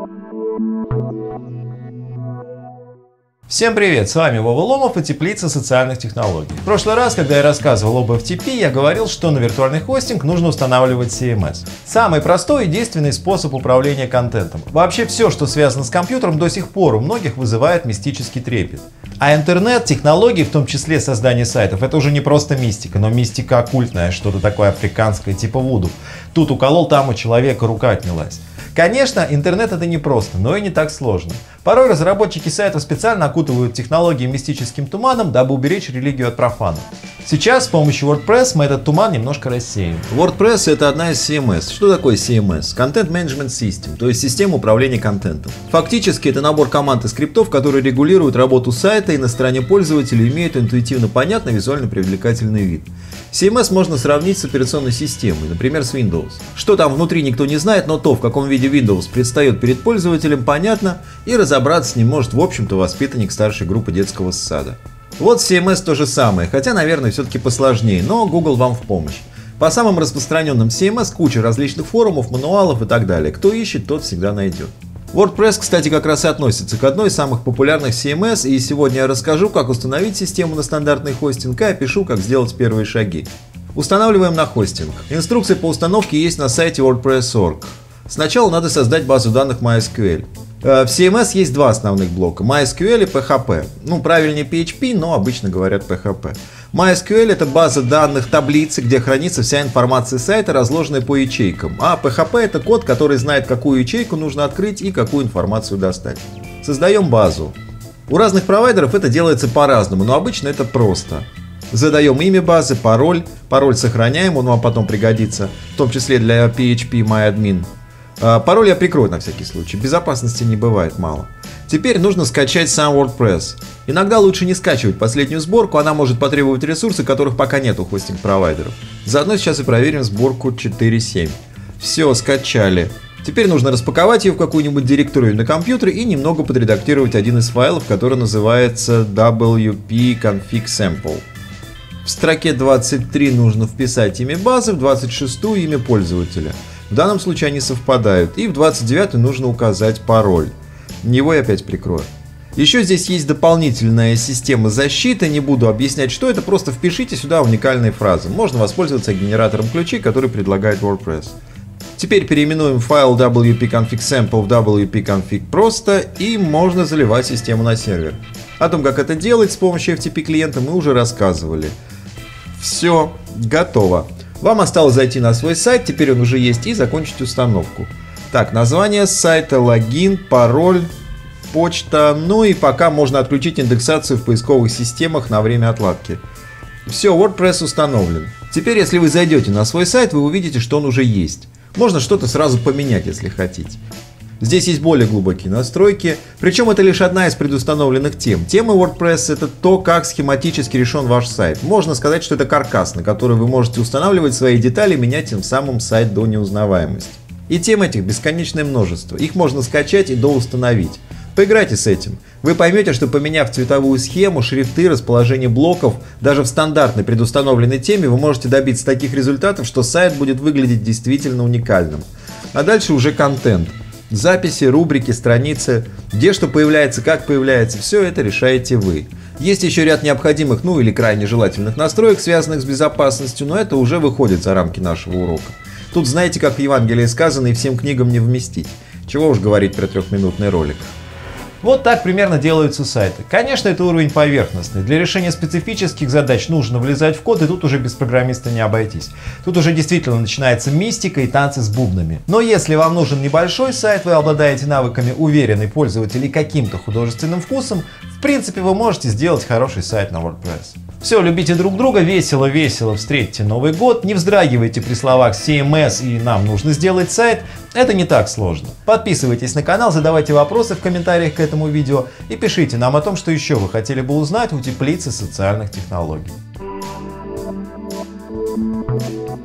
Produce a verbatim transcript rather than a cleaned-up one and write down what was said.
Всем привет, с вами Вова Ломов и Теплица социальных технологий. В прошлый раз, когда я рассказывал об эф ти пи, я говорил, что на виртуальный хостинг нужно устанавливать си эм эс. Самый простой и действенный способ управления контентом. Вообще все, что связано с компьютером, до сих пор у многих вызывает мистический трепет. А интернет, технологии, в том числе создание сайтов, это уже не просто мистика, но мистика оккультная, что-то такое африканское, типа вуду. Тут уколол, там у человека рука отнялась. Конечно, интернет это не просто, но и не так сложно. Порой разработчики сайтов специально окутывают технологии мистическим туманом, дабы уберечь религию от профанов. Сейчас с помощью WordPress мы этот туман немножко рассеем. WordPress — это одна из си эм эс. Что такое си эм эс? Content Management System, то есть система управления контентом. Фактически это набор команд и скриптов, которые регулируют работу сайта и на стороне пользователя имеют интуитивно понятный, визуально привлекательный вид. си эм эс можно сравнить с операционной системой, например, с Windows. Что там внутри, никто не знает, но то, в каком виде Windows предстает перед пользователем, понятно, и разобраться с ним может, в общем-то, воспитанник старшей группы детского сада. Вот с си эм эс то же самое, хотя, наверное, все-таки посложнее, но Google вам в помощь. По самым распространенным си эм эс куча различных форумов, мануалов и так далее. Кто ищет, тот всегда найдет. WordPress, кстати, как раз и относится к одной из самых популярных си эм эс, и сегодня я расскажу, как установить систему на стандартный хостинг, и опишу, как сделать первые шаги. Устанавливаем на хостинг. Инструкция по установке есть на сайте WordPress точка орг. Сначала надо создать базу данных MySQL. В си эм эс есть два основных блока – MySQL и пи эйч пи. Ну, правильнее пи эйч пи, но обычно говорят пи эйч пи. MySQL – это база данных таблицы, где хранится вся информация сайта, разложенная по ячейкам. А пи эйч пи – это код, который знает, какую ячейку нужно открыть и какую информацию достать. Создаем базу. У разных провайдеров это делается по-разному, но обычно это просто. Задаем имя базы, пароль. Пароль сохраняем, он вам потом пригодится, в том числе для пи эйч пи MyAdmin. Пароль я прикрою на всякий случай, безопасности не бывает мало. Теперь нужно скачать сам WordPress. Иногда лучше не скачивать последнюю сборку, она может потребовать ресурсы, которых пока нет у хостинг-провайдеров. Заодно сейчас и проверим сборку четыре точка семь. Все, скачали. Теперь нужно распаковать ее в какую-нибудь директорию на компьютере и немного подредактировать один из файлов, который называется дабл ю пи конфиг sample. В строке двадцать три нужно вписать имя базы, в двадцать шестую имя пользователя. В данном случае они совпадают. И в двадцать девятую нужно указать пароль. Его я опять прикрою. Еще здесь есть дополнительная система защиты. Не буду объяснять, что это. Просто впишите сюда уникальные фразы. Можно воспользоваться генератором ключей, который предлагает WordPress. Теперь переименуем файл дабл ю пи конфиг sample в дабл ю пи конфиг просто. И можно заливать систему на сервер. О том, как это делать с помощью эф ти пи клиента, мы уже рассказывали. Все, готово. Вам осталось зайти на свой сайт, теперь он уже есть, и закончить установку. Так, название сайта, логин, пароль, почта, ну и пока можно отключить индексацию в поисковых системах на время отладки. Все, WordPress установлен. Теперь, если вы зайдете на свой сайт, вы увидите, что он уже есть. Можно что-то сразу поменять, если хотите. Здесь есть более глубокие настройки, причем это лишь одна из предустановленных тем. Темы WordPress — это то, как схематически решен ваш сайт. Можно сказать, что это каркас, на который вы можете устанавливать свои детали и менять тем самым сайт до неузнаваемости. И тем этих бесконечное множество. Их можно скачать и доустановить. Поиграйте с этим. Вы поймете, что поменяв цветовую схему, шрифты, расположение блоков, даже в стандартной предустановленной теме вы можете добиться таких результатов, что сайт будет выглядеть действительно уникальным. А дальше уже контент. Записи, рубрики, страницы, где что появляется, как появляется, все это решаете вы. Есть еще ряд необходимых, ну или крайне желательных настроек, связанных с безопасностью, но это уже выходит за рамки нашего урока. Тут знаете, как в Евангелии сказано, и всем книгам не вместить. Чего уж говорить про трехминутный ролик. Вот так примерно делаются сайты. Конечно, это уровень поверхностный. Для решения специфических задач нужно влезать в код, и тут уже без программиста не обойтись. Тут уже действительно начинается мистика и танцы с бубнами. Но если вам нужен небольшой сайт, вы обладаете навыками уверенный пользователь и каким-то художественным вкусом, в принципе вы можете сделать хороший сайт на WordPress. Все, любите друг друга, весело-весело встретьте Новый год, не вздрагивайте при словах си эм эс и нам нужно сделать сайт, это не так сложно. Подписывайтесь на канал, задавайте вопросы в комментариях к этому видео и пишите нам о том, что еще вы хотели бы узнать у Теплицы социальных технологий.